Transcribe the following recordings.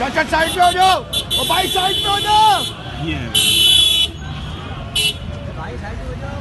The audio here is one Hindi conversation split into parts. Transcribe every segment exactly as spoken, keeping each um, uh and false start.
चल साइड पे हो जाओ, ओ भाई साइड पे हो जाओ। ये भाई साइड पे हो जाओ।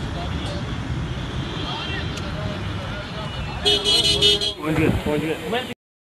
पहुंच गए पहुंच गए